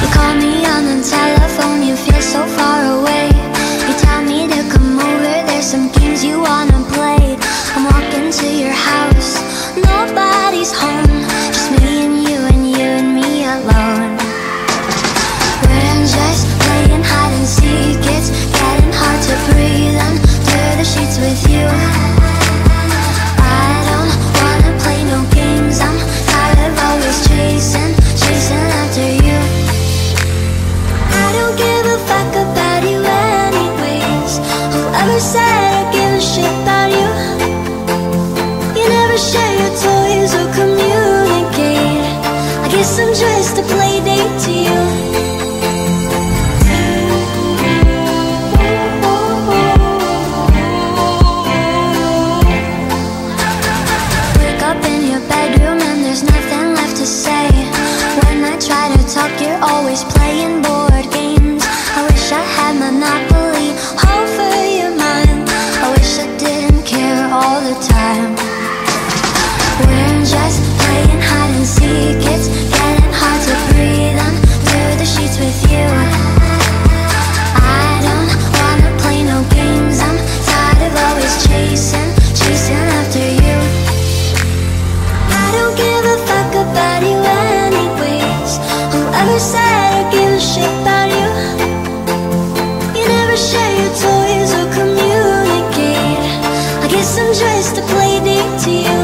You call me on the telephone, you feel so far away. You tell me to come over, there's some games you wanna play. I'm walking to your house, nobody's home, just me and you and me alone. We're just playing hide and seek, it's getting hard to breathe under the sheets with you. I don't wanna play no games, I'm tired of always chasing after you. I don't give a fuck about you anyways. Whoever said I give a shit about you? You never share your toys or communicate. I guess I'm just a play date to you. Wake up in your bedroom and there's nothing left to say. When I try to talk, you're always playing board games. I wish I had Monopoly over your mind. I wish I didn't care all the time. We're just playing hide and seek, it's getting hard to breathe under the sheets with you. I don't wanna play no games, I'm tired of always chasing after you. I don't give a fuck about you anyways. Whoever said I give a shit about you? You never share your toys or communicate. I guess I'm just a play date to you.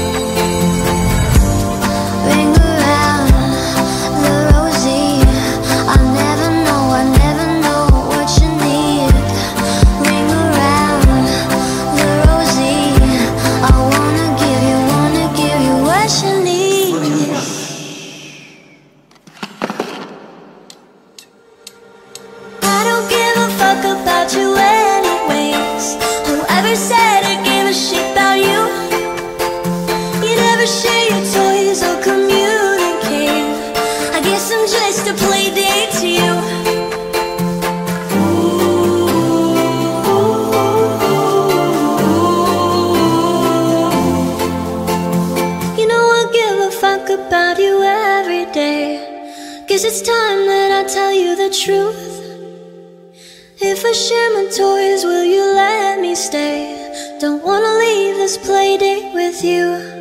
Ring around the rosy, I never know what you need. Ring around the rosy, I wanna give you what you need. I don't give a fuck about you anyways. Whoever said I give a shit about you? You never share your toys or communicate. I guess I'm just a play date to you. You know I give a fuck about you every day. Guess it's time that I tell you the truth. If I share my toys, will you let me stay? Don't wanna leave this play date with you.